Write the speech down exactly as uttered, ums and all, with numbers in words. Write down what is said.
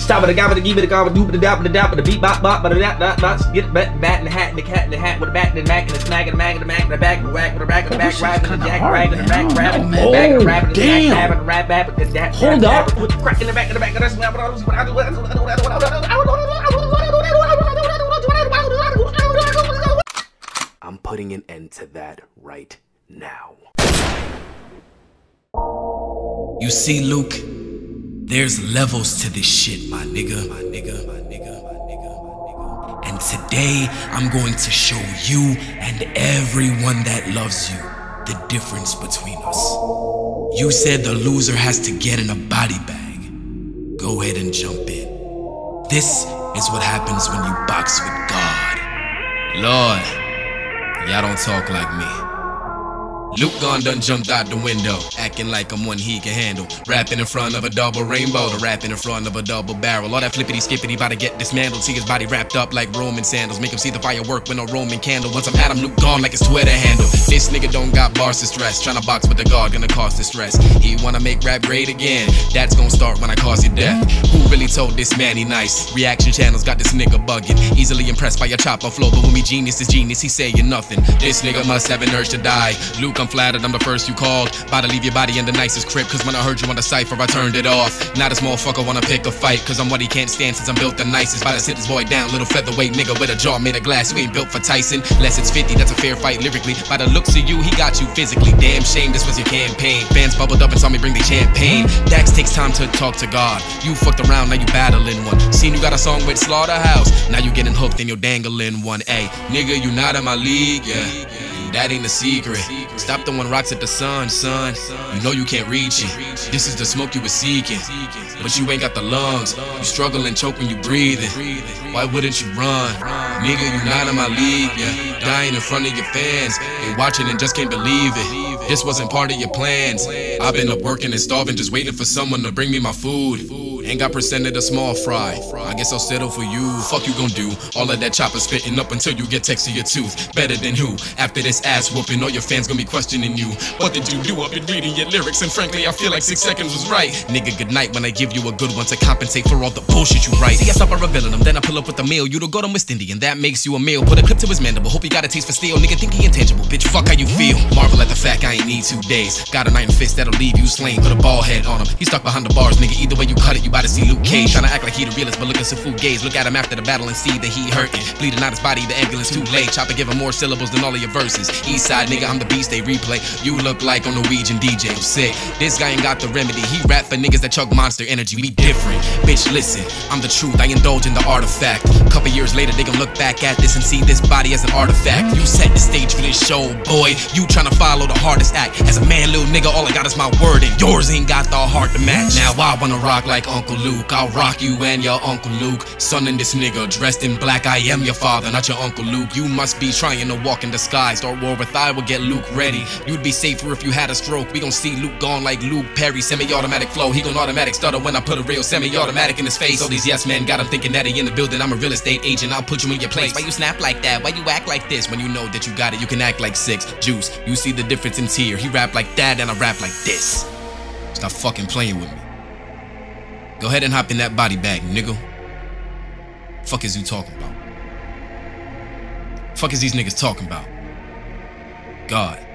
Stop it, I got it, give it, I got it, do it, da, da, da, da, beat, bop, bop, da, da, da, da, get it, bat, bat in the hat, in the cat, in the hat, with a bat in the back, and the snag in the mag, in the mag, in the back, in the whack, with a rack, in the back, rap, in the jack, rag, in the back, rap, in the back, in the rap, in the jack, rap, in the rap, rap, in the jack, hold up, with the crack in the back, in the back, and that's what I do. I'm putting an end to that right now. You see, Luke, there's levels to this shit, my nigga, my nigga, my nigga, my nigga, my nigga. And today, I'm going to show you and everyone that loves you the difference between us. You said the loser has to get in a body bag. Go ahead and jump in. This is what happens when you box with God. Lord, y'all don't talk like me. Luke Gon done jumped out the window, acting like I'm one he can handle. Rapping in front of a double rainbow, the rapping in front of a double barrel. All that flippity skippity about to get dismantled. See his body wrapped up like Roman sandals. Make him see the firework with no Roman candle. Once I'm at him, Luke Gon like his Twitter handle. This nigga don't got bars to stress. Tryna box with the God gonna cause distress. He wanna make rap great again. That's gonna start when I cause you death. Who really told this man he nice? Reaction channels got this nigga bugging. Easily impressed by your chopper flow, but when me genius is genius, he saying nothing. This nigga must have an urge to die. Luke, I'm flattered, I'm the first you called. About to leave your body in the nicest crib, cause when I heard you on the cypher, I turned it off. Now this motherfucker wanna pick a fight, cause I'm what he can't stand since I'm built the nicest. About to sit this boy down, little featherweight nigga with a jaw made of glass. You ain't built for Tyson, unless it's fifty, that's a fair fight lyrically. By the looks of you, he got you physically. Damn shame, this was your campaign. Fans bubbled up and saw me bring the champagne. Dax takes time to talk to God. You fucked around, now you battling one. Seen you got a song with Slaughterhouse, now you getting hooked and you're dangling one. Ay, nigga, you not in my league, yeah. That ain't the secret. Stop throwing rocks at the sun, son. You know you can't reach it. This is the smoke you were seeking, but you ain't got the lungs. You struggle and choke when you breathing. Why wouldn't you run? Nigga, you not in my league, yeah. Dying in front of your fans. They watching and just can't believe it. This wasn't part of your plans. I've been up working and starving, just waiting for someone to bring me my food. Ain't got presented a small fry. I guess I'll settle for you. Fuck you gon' do? All of that chopper spitting up until you get text to your tooth. Better than who? After this ass whooping, all your fans gon' be questioning you. What did you do? I've been reading your lyrics, and frankly, I feel like six seconds was right. Nigga, good night when I give you a good one to compensate for all the bullshit you write. See, I stop a revealing him, then I pull up with the meal. You don't go to West Indian, that makes you a meal. Put a clip to his mandible, hope he got a taste for steel. Nigga think he intangible, bitch, fuck how you feel. Marvel at the fact I ain't need two days. Got an iron fist that'll leave you slain. Put a ball head on him, he stuck behind the bars, nigga. Either way you cut it, you bout to see Luke Cage. Tryna act like he the realest, but looking some food gaze. Look at him after the battle and see that he hurting. Bleeding out his body, the ambulance too late. Chopper give him more syllables than all of your verses. East side nigga, I'm the beast they replay. You look like a Norwegian D J, I'm sick. This guy ain't got the remedy. He rap for niggas that chug monster energy. We different, bitch, listen. I'm the truth, I indulge in the artifact. Couple years later, they gon' look back at this and see this body as an artifact. You set the stage for this show, boy. You tryna follow the hardest act. As a man, little nigga, all I got is my word, and yours ain't got the heart to match. Now I wanna rock like Uncle Luke. I'll rock you and your Uncle Luke. Son in this nigga, dressed in black. I am your father, not your Uncle Luke. You must be trying to walk in disguise. Start war with I will get Luke ready. You'd be safer if you had a stroke. We gon' see Luke gone like Luke Perry. Semi-automatic flow, he gon' automatic stutter when I put a real semi-automatic in his face. All these yes men got him thinking that he in the building. I'm a real estate agent, I'll put you in your place. Why you snap like that? Why you act like this? When you know that you got it, you can act like six. Juice, you see the difference in tier. He rap like that and I rap like this. Stop fucking playing with me. Go ahead and hop in that body bag, nigga. Fuck is you talking about? Fuck is these niggas talking about? God.